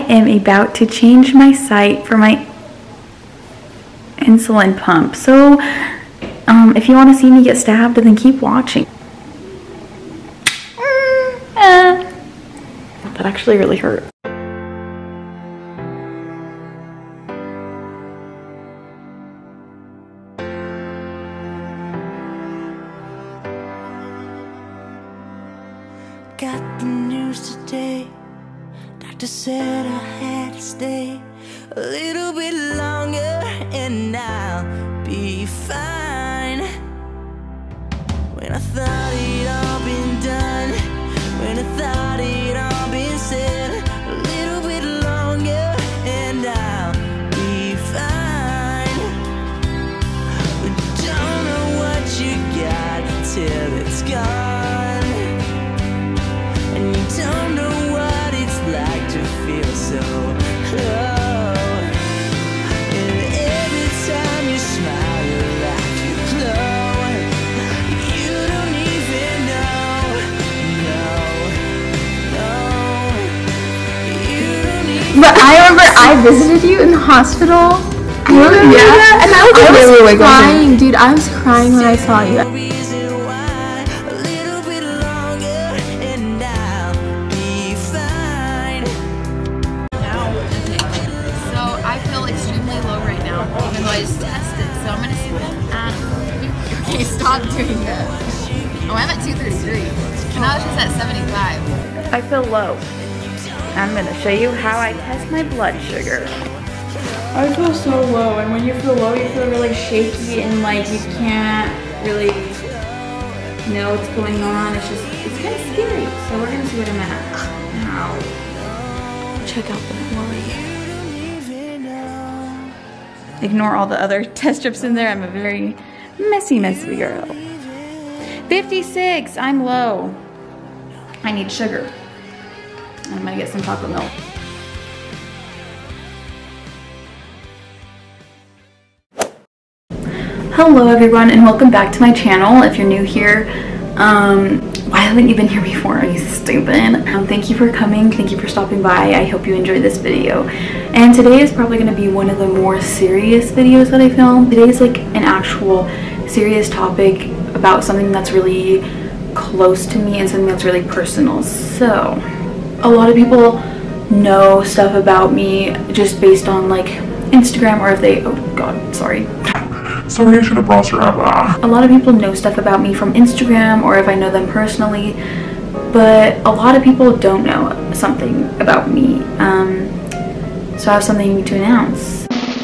am about to change my site for my insulin pump. So if you want to see me get stabbed, then keep watching. That actually really hurt. Got the news today. Doctor said I had to stay a little bit longer and I'll be fine. When I thought it all been done, when I thought it all been said, a little bit longer and I'll be fine. But don't know what you got till it's gone, and you don't know what it's like to feel so low. And every time you smile, your laugh, you glow. You don't even know, you don't even. But I remember I visited you in the hospital. I remember that, and I was crying, dude. I was crying when I saw you. Stop doing that. Oh, I'm at 233. And now it's just at 75. I feel low. I'm gonna show you how I test my blood sugar. I feel so low, and when you feel low, you feel really shaky and like you can't really know what's going on. It's kind of scary. So we're gonna see what I'm at now. Check out the blood. Ignore all the other test strips in there. I'm a very messy girl. 56, I'm low. I need sugar. I'm gonna get some chocolate milk. Hello everyone and welcome back to my channel. If you're new here, why haven't you been here before? Are you stupid? Thank you for coming, thank you for stopping by. I hope you enjoyed this video. And today is probably gonna be one of the more serious videos that I filmed. Today is like an actual serious topic about something that's really close to me and something that's really personal. So a lot of people know stuff about me just based on like Instagram, or if they, oh god, sorry, I should have brought your up. A lot of people know stuff about me from Instagram, or if I know them personally, but a lot of people don't know something about me. So I have something to announce.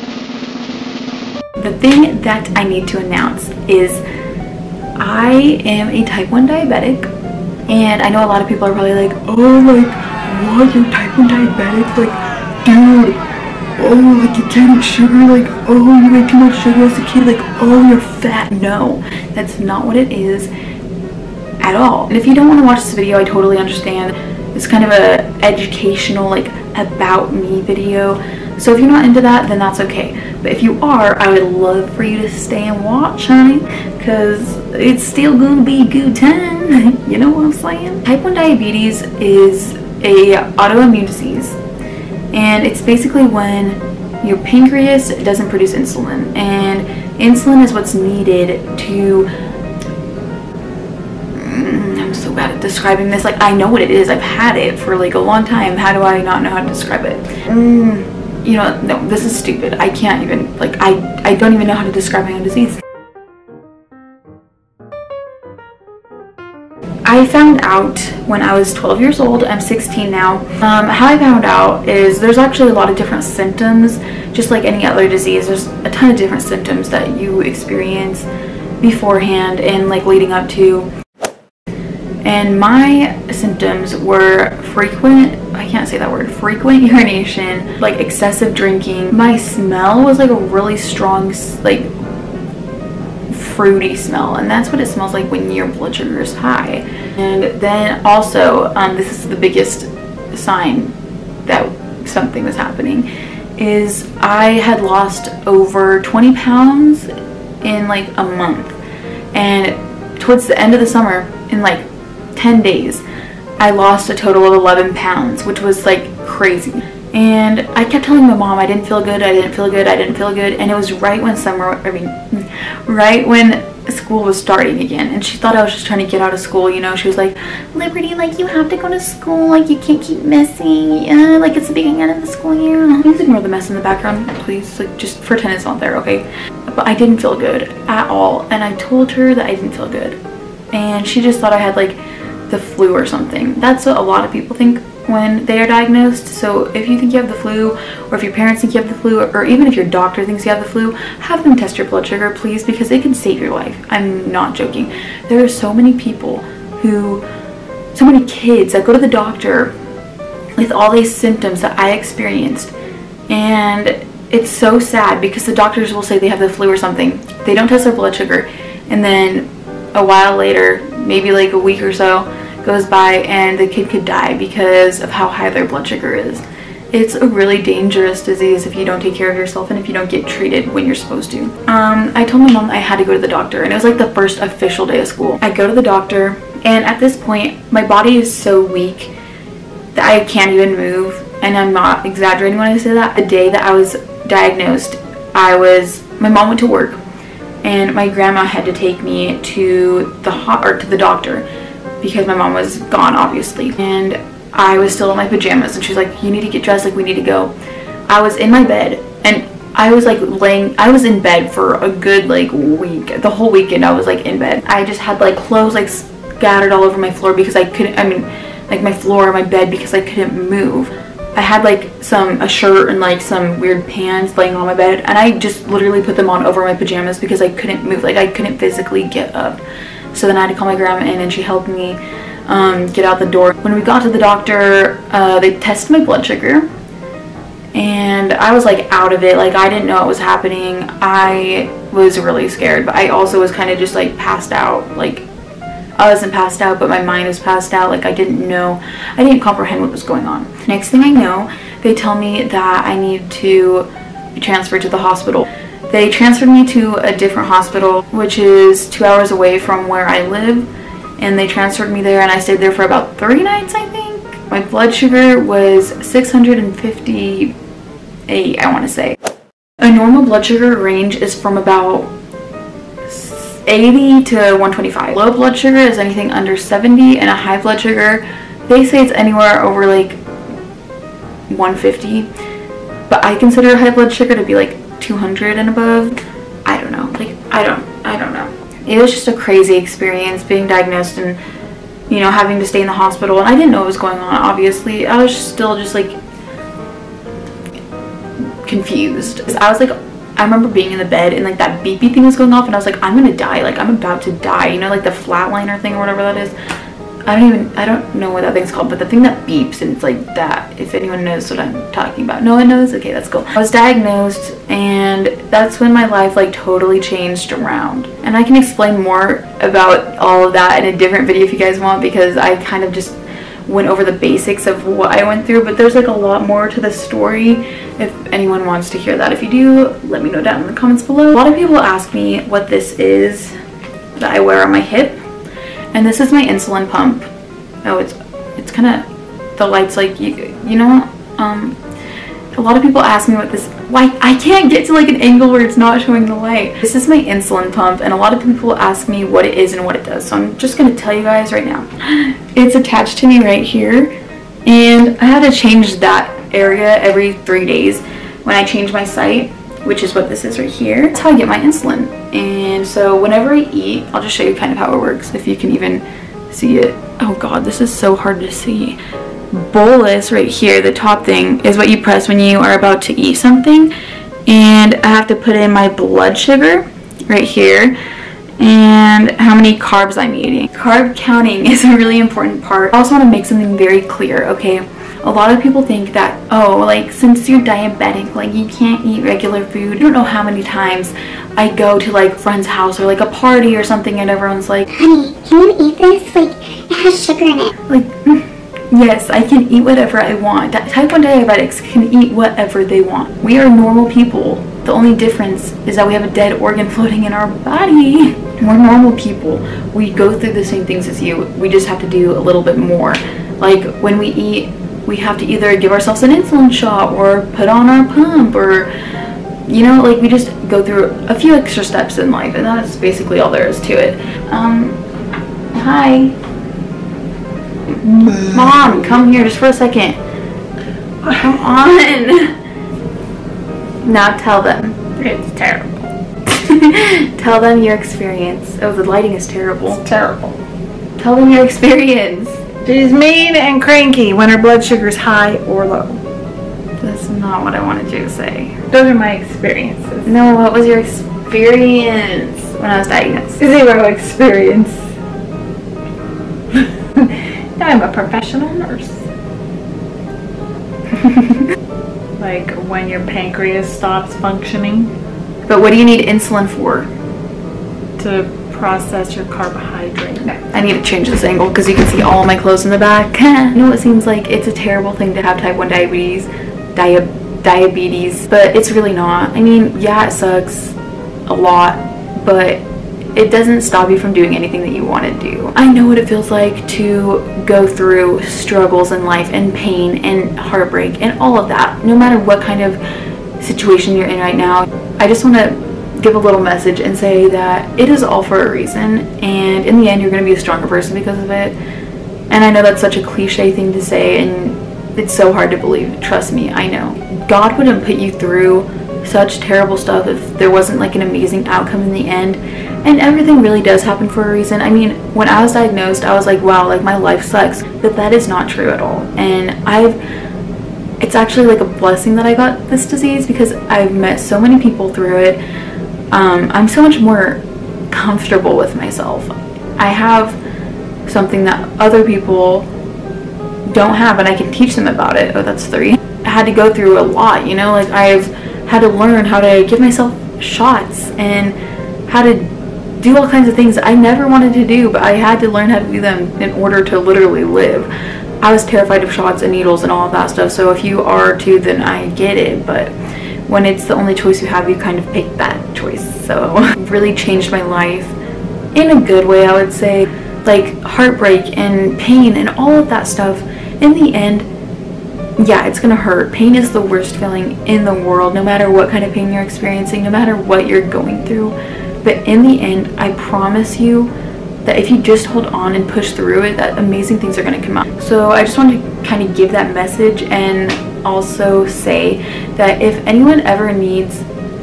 The thing that I need to announce is I am a type 1 diabetic, and I know a lot of people are probably like, oh, like, what, you're type 1 diabetic? Like, dude, oh, like, you can't eat sugar, like, oh, you ate too much sugar as a kid, like, oh, you're fat. No, that's not what it is at all. And if you don't want to watch this video, I totally understand. It's kind of a educational, like, about me video. So if you're not into that, then that's okay. But if you are, I would love for you to stay and watch, honey, because it's still gonna be a good time. You know what I'm saying? Type 1 diabetes is a autoimmune disease, and it's basically when your pancreas doesn't produce insulin, and insulin is what's needed to, I'm so bad at describing this. Like, I know what it is. I've had it for like a long time. How do I not know how to describe it? You know, no, this is stupid. I can't even, like, I don't even know how to describe my own disease. I found out when I was 12 years old. I'm 16 now. How I found out is there's actually a lot of different symptoms, just like any other disease. There's a ton of different symptoms that you experience beforehand and like leading up to. And my symptoms were frequent, I can't say that word, frequent urination, like excessive drinking. My smell was like a really strong, like fruity smell, and that's what it smells like when your blood sugar is high. And then also, this is the biggest sign that something was happening, is I had lost over 20 pounds in like a month. And towards the end of the summer, in like 10 days, I lost a total of 11 pounds, which was like crazy. And I kept telling my mom I didn't feel good, I didn't feel good, I didn't feel good. And it was right when right when school was starting again. And she thought I was just trying to get out of school, you know. She was like, Liberty, like, you have to go to school, like, you can't keep missing, like, it's the beginning of the school year. Please ignore the mess in the background, please, like, just pretend it's not there, okay? But I didn't feel good at all, and I told her that I didn't feel good. And she just thought I had, like, the flu or something. That's what a lot of people think when they are diagnosed. So if you think you have the flu, or if your parents think you have the flu, or even if your doctor thinks you have the flu, have them test your blood sugar, please, because it can save your life. I'm not joking. There are so many people so many kids that go to the doctor with all these symptoms that I experienced, and it's so sad because the doctors will say they have the flu or something. They don't test their blood sugar, and then a while later, maybe like a week or so goes by, and the kid could die because of how high their blood sugar is. It's a really dangerous disease if you don't take care of yourself and if you don't get treated when you're supposed to. I told my mom I had to go to the doctor, and it was like the first official day of school. I go to the doctor, and at this point my body is so weak that I can't even move, and I'm not exaggerating when I say that. The day that I was diagnosed, my mom went to work, and my grandma had to take me to the doctor because my mom was gone, obviously. And I was still in my pajamas, and she's like, you need to get dressed, like, we need to go. I was in my bed, and I was like I was in bed for a good like week. The whole weekend I was like in bed. I just had like clothes like scattered all over my floor because I couldn't, like my floor, my bed, because I couldn't move. I had like a shirt and like some weird pants laying on my bed, and I just literally put them on over my pajamas because I couldn't move, like I couldn't physically get up. So then I had to call my grandma in, and she helped me get out the door. When we got to the doctor, they tested my blood sugar, and I was like out of it. Like, I didn't know what was happening. I was really scared, but I also was kind of just like passed out. Like, I wasn't passed out, but my mind was passed out. Like, I didn't comprehend what was going on. Next thing I know, they tell me that I need to be transferred to the hospital. They transferred me to a different hospital, which is 2 hours away from where I live, and they transferred me there, and I stayed there for about 3 nights, I think. My blood sugar was 658, I want to say. A normal blood sugar range is from about 80 to 125. Low blood sugar is anything under 70, and a high blood sugar, they say it's anywhere over like 150, but I consider high blood sugar to be like 200 and above. I don't know, like I don't know. It was just a crazy experience being diagnosed and, you know, having to stay in the hospital, and I didn't know what was going on, obviously. I was still just like confused. I was like, I remember being in the bed and like that beepy thing was going off, and I was like, I'm gonna die, like I'm about to die, you know, like the flatliner thing or whatever that is. I don't know what that thing's called, but the thing that beeps, and it's like that, if anyone knows what I'm talking about. No one knows? Okay, that's cool. I was diagnosed, and that's when my life like totally changed around. And I can explain more about all of that in a different video if you guys want, because I kind of just went over the basics of what I went through, but there's like a lot more to the story if anyone wants to hear that. If you do, let me know down in the comments below. A lot of people ask me what this is that I wear on my hip. And this is my insulin pump. Oh, it's kind of, the light's like, you know, a lot of people ask me what this, why I can't get to like an angle where it's not showing the light. This is my insulin pump, and a lot of people ask me what it is and what it does. So I'm just gonna tell you guys right now. It's attached to me right here, and I had to change that area every 3 days when I change my site, which is what this is right here. That's how I get my insulin. And so whenever I eat, I'll just show you kind of how it works, if you can even see it. Oh god, this is so hard to see. Bolus right here, the top thing, is what you press when you are about to eat something. And I have to put in my blood sugar right here and how many carbs I'm eating. Carb counting is a really important part. I also want to make something very clear, okay? A lot of people think that, oh, like, since you're diabetic, like, you can't eat regular food. I don't know how many times I go to, like, friend's house or, like, a party or something, and everyone's like, honey, can you eat this? Like, it has sugar in it. Like, yes, I can eat whatever I want. Type 1 diabetics can eat whatever they want. We are normal people. The only difference is that we have a dead organ floating in our body. We're normal people. We go through the same things as you. We just have to do a little bit more. Like, when we eat we have to either give ourselves an insulin shot or put on our pump, or you know, like we just go through a few extra steps in life, and that's basically all there is to it. Hi. Mom, come here just for a second. Come on. Now tell them. It's terrible. Tell them your experience. Oh, the lighting is terrible. It's terrible. Tell them your experience. She's mean and cranky when her blood sugar's high or low. That's not what I wanted you to say. Those are my experiences. No, what was your experience when I was diagnosed? 0 experience. I'm a professional nurse. Like when your pancreas stops functioning. But what do you need insulin for? To process your carbohydrate. I need to change this angle because you can see all my clothes in the back. I know it seems like it's a terrible thing to have type 1 diabetes, but it's really not. I mean, yeah, it sucks a lot, but it doesn't stop you from doing anything that you want to do. I know what it feels like to go through struggles in life and pain and heartbreak and all of that, no matter what kind of situation you're in right now. I just want to give a little message and say that it is all for a reason, and in the end you're going to be a stronger person because of it. And I know that's such a cliche thing to say, and it's so hard to believe. Trust me, I know. God wouldn't put you through such terrible stuff if there wasn't like an amazing outcome in the end, and everything really does happen for a reason. I mean, when I was diagnosed, I was like, wow, like my life sucks, but that is not true at all. And it's actually like a blessing that I got this disease because I've met so many people through it. I'm so much more comfortable with myself. I have something that other people don't have, and I can teach them about it. Oh, that's 3. I had to go through a lot, you know, like I've had to learn how to give myself shots and how to do all kinds of things I never wanted to do, but I had to learn how to do them in order to literally live. I was terrified of shots and needles and all of that stuff, so if you are too, then I get it, but when it's the only choice you have, you kind of pick that choice. So it really changed my life in a good way, I would say. Like heartbreak and pain and all of that stuff, in the end, yeah, it's gonna hurt. Pain is the worst feeling in the world, no matter what kind of pain you're experiencing, no matter what you're going through. But in the end, I promise you that if you just hold on and push through it, that amazing things are gonna come out. So I just wanted to kind of give that message, and also say that if anyone ever needs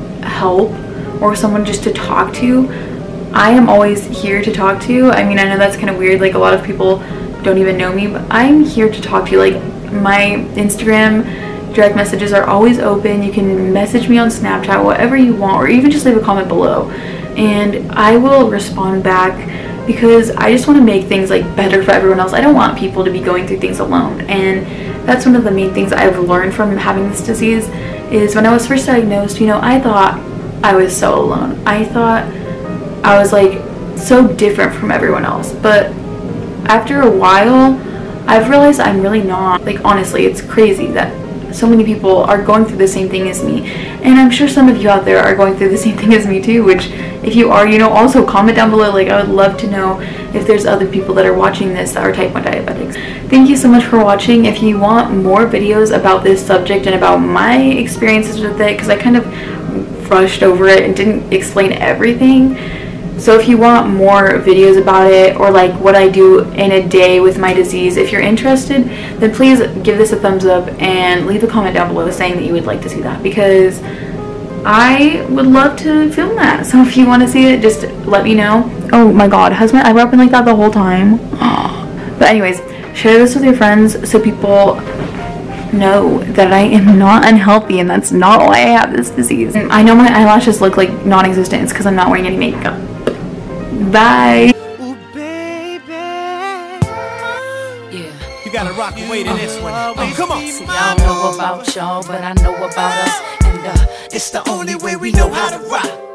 help or someone just to talk to, I am always here to talk to. I mean, I know that's kind of weird, like a lot of people don't even know me, but I'm here to talk to you. Like my Instagram direct messages are always open. You can message me on Snapchat, whatever you want, or even just leave a comment below and I will respond back, because I just want to make things like better for everyone else. I don't want people to be going through things alone, and that's one of the main things I've learned from having this disease. Is when I was first diagnosed, you know, I thought I was so alone. I thought I was like so different from everyone else, but after a while I've realized I'm really not. Like honestly, it's crazy that so many people are going through the same thing as me, and I'm sure some of you out there are going through the same thing as me too, which if you are, you know, also comment down below. Like I would love to know if there's other people that are watching this that are type 1 diabetics. Thank you so much for watching. If you want more videos about this subject and about my experiences with it, because I kind of rushed over it and didn't explain everything, so if you want more videos about it, or like what I do in a day with my disease, if you're interested, then please give this a thumbs up and leave a comment down below saying that you would like to see that, because I would love to film that. So if you want to see it, just let me know. Oh my god, has my eyebrow been like that the whole time? But anyways, share this with your friends so people know that I am not unhealthy, and that's not why I have this disease. And I know my eyelashes look like non-existent. It's because I'm not wearing any makeup. Bye. Ooh, baby. Yeah. You gotta rock and wait in this one. Oh, come on. See, I don't know about y'all, but I know about us. And it's the only way we know how to rock.